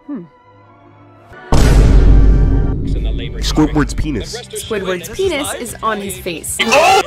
Squidward's penis. Squidward's penis is on his face. Oh!